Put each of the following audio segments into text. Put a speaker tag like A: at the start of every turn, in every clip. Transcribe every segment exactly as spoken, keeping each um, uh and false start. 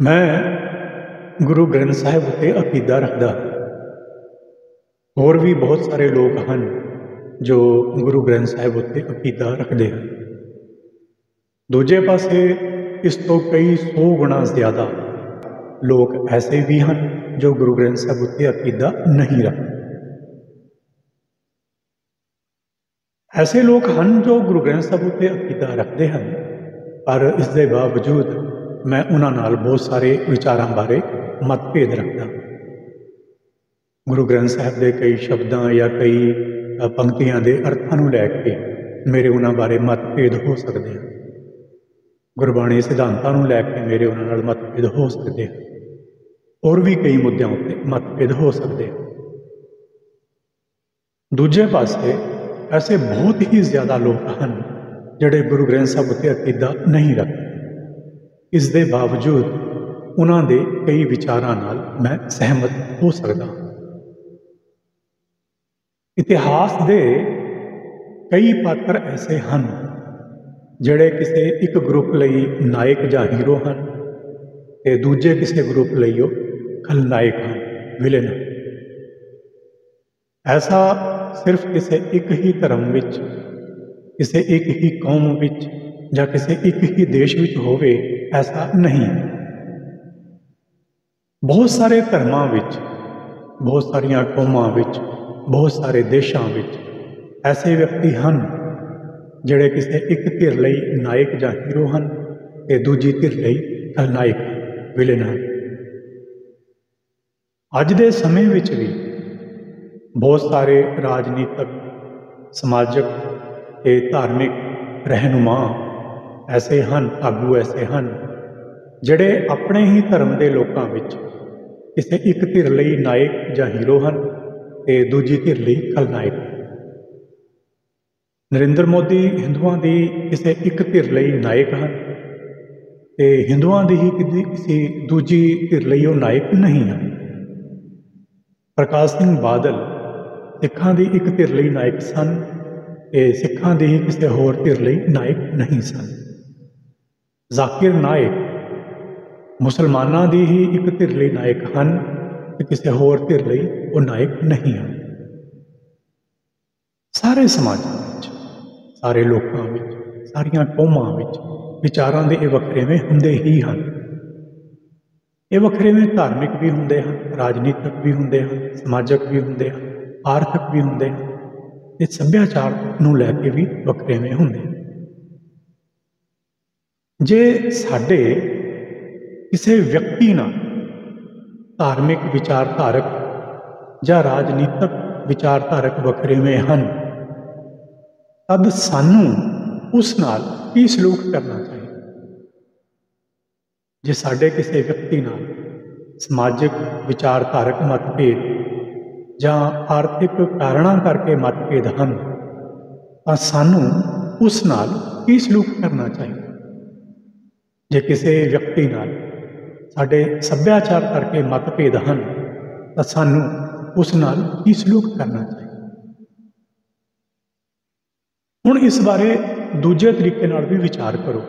A: मैं गुरु ग्रंथ ਸਾਹਿਬ ਉੱਤੇ ਅਕੀਦਾ ਰੱਖਦਾ। ਹੋਰ ਵੀ ਬਹੁਤ ਸਾਰੇ ਲੋਕ ਹਨ ਜੋ ਗੁਰੂ ਗ੍ਰੰਥ ਸਾਹਿਬ ਉੱਤੇ ਅਕੀਦਾ ਰੱਖਦੇ ਹਨ। ਦੂਜੇ ਪਾਸੇ ਇਸ ਤੋਂ ਕਈ ਸੌ ਗੁਣਾ ਜ਼ਿਆਦਾ ਲੋਕ ਐਸੇ ਵੀ ਹਨ ਜੋ ਗੁਰੂ ਗ੍ਰੰਥ ਸਾਹਿਬ ਉੱਤੇ ਅਕੀਦਾ ਨਹੀਂ ਰੱਖਦੇ। ਐਸੇ ਲੋਕ ਹਨ ਜੋ ਗੁਰੂ ਗ੍ਰੰਥ ਸਾਹਿਬ ਉੱਤੇ ਅਕੀਦਾ ਰੱਖਦੇ ਹਨ, ਪਰ ਇਸ ਦੇ ਬਾਵਜੂਦ ਮੈਂ ਉਹਨਾਂ ਨਾਲ ਬਹੁਤ ਸਾਰੇ ਵਿਚਾਰਾਂ ਬਾਰੇ ਮਤਭੇਦ ਰੱਖਦਾ। ਗੁਰੂ ਗ੍ਰੰਥ ਸਾਹਿਬ ਦੇ ਕਈ ਸ਼ਬਦਾਂ ਜਾਂ ਕਈ ਪੰਕਤੀਆਂ ਦੇ ਅਰਥਾਂ ਨੂੰ ਲੈ ਕੇ ਮੇਰੇ ਉਹਨਾਂ ਬਾਰੇ ਮਤਭੇਦ ਹੋ ਸਕਦੇ ਹਨ। ਗੁਰਬਾਣੀ ਸਿਧਾਂਤਾਂ ਨੂੰ ਲੈ ਕੇ ਮੇਰੇ ਉਹਨਾਂ ਨਾਲ ਮਤਭੇਦ ਹੋ ਸਕਦੇ ਹਨ। ਹੋਰ ਵੀ ਕਈ ਮੁੱਦਿਆਂ ਉੱਤੇ ਮਤਭੇਦ ਹੋ ਸਕਦੇ ਹਨ। ਦੂਜੇ ਪਾਸੇ ਐਸੇ ਬਹੁਤ ਹੀ ਜ਼ਿਆਦਾ ਲੋਕ ਹਨ ਜਿਹੜੇ ਗੁਰੂ ਗ੍ਰੰਥ ਸਾਹਿਬ ਉੱਤੇ ਅਕੀਦਾ ਨਹੀਂ ਰੱਖਦੇ। ਇਸ ਦੇ ਬਾਵਜੂਦ ਉਹਨਾਂ ਦੇ ਕਈ ਵਿਚਾਰਾਂ ਨਾਲ ਮੈਂ ਸਹਿਮਤ ਹੋ ਸਕਦਾ। ਇਤਿਹਾਸ ਦੇ ਕਈ ਪਾਤਰ ਐਸੇ ਹਨ ਜਿਹੜੇ ਕਿਸੇ ਇੱਕ ਗਰੁੱਪ ਲਈ ਨਾਇਕ ਜਾਂ ਹੀਰੋ ਹਨ ਤੇ ਦੂਜੇ ਕਿਸੇ ਗਰੁੱਪ ਲਈ ਉਹ ਖਲਨਾਇਕ ਹਨ, ਵਿਲਨ। ਐਸਾ ਸਿਰਫ ਕਿਸੇ ਇੱਕ ਹੀ ਧਰਮ ਵਿੱਚ, ਕਿਸੇ ਇੱਕ ਹੀ ਕੌਮ ਵਿੱਚ ਜਾਂ ਕਿਸੇ ਇੱਕ ਹੀ ਦੇਸ਼ ਵਿੱਚ ਹੋਵੇ, ਐਸਾ ਨਹੀਂ। ਬਹੁਤ ਸਾਰੇ ਧਰਮਾਂ ਵਿੱਚ, ਬਹੁਤ ਸਾਰੀਆਂ ਕੌਮਾਂ ਵਿੱਚ, ਬਹੁਤ ਸਾਰੇ ਦੇਸ਼ਾਂ ਵਿੱਚ ਐਸੇ ਵਿਅਕਤੀ ਹਨ ਜਿਹੜੇ ਕਿਸੇ ਇੱਕ ਧਿਰ ਲਈ ਨਾਇਕ ਜਾਂ ਹੀਰੋ ਹਨ ਤੇ ਦੂਜੀ ਧਿਰ ਲਈ ਖਲਨਾਇਕ, ਵਿਲਨ ਹਨ। ਅੱਜ ਦੇ ਸਮੇਂ ਵਿੱਚ ਵੀ ਬਹੁਤ ਸਾਰੇ ਰਾਜਨੀਤਿਕ, ਸਮਾਜਿਕ ਤੇ ਧਾਰਮਿਕ ਰਹਿਨੁਮਾ ਐਸੇ ਹਨ, ਆਗੂ ਐਸੇ ਹਨ ਜਿਹੜੇ ਆਪਣੇ ਹੀ ਧਰਮ ਦੇ ਲੋਕਾਂ ਵਿੱਚ ਕਿਸੇ ਇੱਕ ਧਿਰ ਲਈ ਨਾਇਕ ਜਾਂ ਹੀਰੋ ਹਨ ਤੇ ਦੂਜੀ ਧਿਰ ਲਈ ਖਲਨਾਇਕ। ਨਰਿੰਦਰ ਮੋਦੀ ਹਿੰਦੂਆਂ ਦੀ ਕਿਸੇ ਇੱਕ ਧਿਰ ਲਈ ਨਾਇਕ ਹਨ ਤੇ ਹਿੰਦੂਆਂ ਦੀ ਹੀ ਕਿਸੇ ਦੂਜੀ ਧਿਰ ਲਈ ਉਹ ਨਾਇਕ ਨਹੀਂ ਹਨ। ਪ੍ਰਕਾਸ਼ ਸਿੰਘ ਬਾਦਲ ਸਿੱਖਾਂ ਦੀ ਇੱਕ ਧਿਰ ਲਈ ਨਾਇਕ ਸਨ ਤੇ ਸਿੱਖਾਂ ਦੀ ਹੀ ਕਿਸੇ ਹੋਰ ਧਿਰ ਲਈ ਨਾਇਕ ਨਹੀਂ ਸਨ। ਜ਼ਾਕਿਰ ਨਾਇਕ ਮੁਸਲਮਾਨਾਂ ਦੀ ਹੀ ਇੱਕ ਧਿਰ ਲਈ ਨਾਇਕ ਹਨ ਤੇ ਕਿਸੇ ਹੋਰ ਧਿਰ ਲਈ ਉਹ ਨਾਇਕ ਨਹੀਂ ਹਨ। ਸਾਰੇ ਸਮਾਜਾਂ ਵਿੱਚ, ਸਾਰੇ ਲੋਕਾਂ ਵਿੱਚ, ਸਾਰੀਆਂ ਕੌਮਾਂ ਵਿੱਚ ਵਿਚਾਰਾਂ ਦੇ ਇਹ ਵਖਰੇਵੇਂ ਹੁੰਦੇ ਹੀ ਹਨ। ਇਹ ਵਖਰੇਵੇਂ ਧਾਰਮਿਕ ਵੀ ਹੁੰਦੇ ਹਨ, ਰਾਜਨੀਤਿਕ ਵੀ ਹੁੰਦੇ ਹਨ, ਸਮਾਜਿਕ ਵੀ ਹੁੰਦੇ ਹਨ, ਆਰਥਿਕ ਵੀ ਹੁੰਦੇ ਹਨ ਤੇ ਸੱਭਿਆਚਾਰ ਨੂੰ ਲੈ ਕੇ ਵੀ ਵਖਰੇਵੇਂ ਹੁੰਦੇ ਹਨ। ਜੇ ਸਾਡੇ ਕਿਸੇ ਵਿਅਕਤੀ ਨਾਲ ਧਾਰਮਿਕ ਵਿਚਾਰਧਾਰਕ ਜਾਂ ਰਾਜਨੀਤਿਕ ਵਿਚਾਰਧਾਰਕ ਵਖਰੇਵੇਂ ਹਨ, ਤਦ ਸਾਨੂੰ ਉਸ ਨਾਲ ਕੀ ਸਲੂਕ ਕਰਨਾ ਚਾਹੀਦਾ। ਜੇ ਸਾਡੇ ਕਿਸੇ ਵਿਅਕਤੀ ਨਾਲ ਸਮਾਜਿਕ ਵਿਚਾਰਧਾਰਕ ਮਤਭੇਦ ਜਾਂ ਆਰਥਿਕ ਕਾਰਨਾਂ ਕਰਕੇ ਮਤਭੇਦ ਹਨ, ਤਾਂ ਸਾਨੂੰ ਉਸ ਨਾਲ ਕੀ ਸਲੂਕ ਕਰਨਾ ਚਾਹੀਦਾ। ਜੇ ਕਿਸੇ ਵਿਅਕਤੀ ਨਾਲ ਸਾਡੇ ਸੱਭਿਆਚਾਰ ਕਰਕੇ ਮਤਭੇਦ ਹਨ, ਤਾਂ ਸਾਨੂੰ ਉਸ ਨਾਲ ਕੀ ਸਲੂਕ ਕਰਨਾ ਚਾਹੀਦਾ। ਹੁਣ ਇਸ ਬਾਰੇ ਦੂਜੇ ਤਰੀਕੇ ਨਾਲ ਵੀ ਵਿਚਾਰ ਕਰੋ।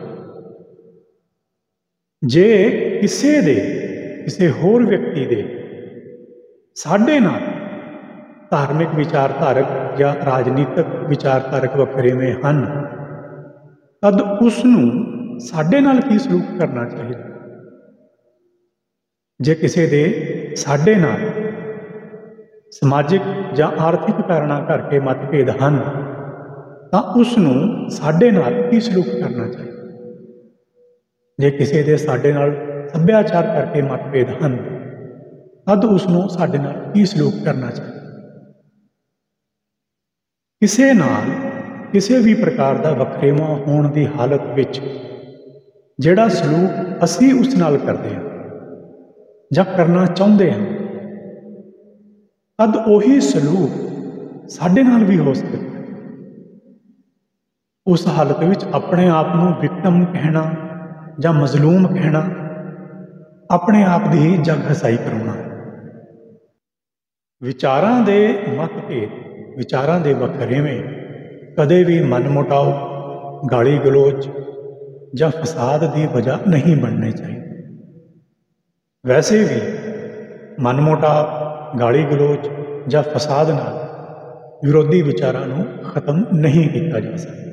A: ਜੇ ਕਿਸੇ ਦੇ, ਕਿਸੇ ਹੋਰ ਵਿਅਕਤੀ ਦੇ ਸਾਡੇ ਨਾਲ ਧਾਰਮਿਕ ਵਿਚਾਰਧਾਰਕ ਜਾਂ ਰਾਜਨੀਤਿਕ ਵਿਚਾਰਧਾਰਕ ਵਖਰੇਵੇਂ ਹਨ, ਤਦ ਉਸ ਨੂੰ ਸਾਡੇ ਨਾਲ ਕੀ ਸਲੂਕ ਕਰਨਾ ਚਾਹੀਦਾ। ਜੇ ਕਿਸੇ ਦੇ ਸਾਡੇ ਨਾਲ ਸਮਾਜਿਕ ਜਾਂ ਆਰਥਿਕ ਕਾਰਨਾਂ ਕਰਕੇ ਮਤਭੇਦ ਹਨ, ਤਾਂ ਉਸ ਨੂੰ ਸਾਡੇ ਨਾਲ ਕੀ ਸਲੂਕ ਕਰਨਾ ਚਾਹੀਦਾ। ਜੇ ਕਿਸੇ ਦੇ ਸਾਡੇ ਨਾਲ ਸੱਭਿਆਚਾਰ ਕਰਕੇ ਮਤਭੇਦ ਹਨ, ਤਦ ਉਸ ਨੂੰ ਸਾਡੇ ਨਾਲ ਕੀ ਸਲੂਕ ਕਰਨਾ ਚਾਹੀਦਾ। ਕਿਸੇ ਨਾਲ ਕਿਸੇ ਵੀ ਪ੍ਰਕਾਰ ਦਾ ਵਖਰੇਵਾਂ ਹੋਣ ਦੀ ਹਾਲਤ ਵਿੱਚ ਜਿਹੜਾ ਸਲੂਕ ਅਸੀਂ ਉਸ ਨਾਲ ਕਰਦੇ ਹਾਂ ਜਾਂ ਕਰਨਾ ਚਾਹੁੰਦੇ ਹਾਂ, ਤਦ ਉਹੀ ਸਲੂਕ ਸਾਡੇ ਨਾਲ ਵੀ ਹੋ ਸਕਦਾ ਹੈ। ਉਸ ਹਾਲਤ ਵਿੱਚ ਆਪਣੇ ਆਪ ਨੂੰ ਵਿਕਟਮ ਕਹਿਣਾ ਜਾਂ ਮਜ਼ਲੂਮ ਕਹਿਣਾ ਆਪਣੇ ਆਪ ਦੀ ਹੀ ਜਗ ਹਸਾਈ ਕਰਾਉਣਾ। ਵਿਚਾਰਾਂ ਦੇ ਮਤਭੇਦ, ਵਿਚਾਰਾਂ ਦੇ ਵਖਰੇਵੇਂ ਕਦੇ ਵੀ ਮਨਮੁਟਾਓ, ਗਾਲੀ ਗਲੋਚ ਜਾਂ ਫਸਾਦ ਦੀ ਵਜ੍ਹਾ ਨਹੀਂ ਬਣਨੇ ਚਾਹੀਦੇ। ਵੈਸੇ ਵੀ ਮਨਮੋਟਾਵ, ਗਾਲੀ ਗਲੋਚ ਜਾਂ ਫਸਾਦ ਨਾਲ ਵਿਰੋਧੀ ਵਿਚਾਰਾਂ ਨੂੰ ਖਤਮ ਨਹੀਂ ਕੀਤਾ ਜਾ ਸਕਦਾ।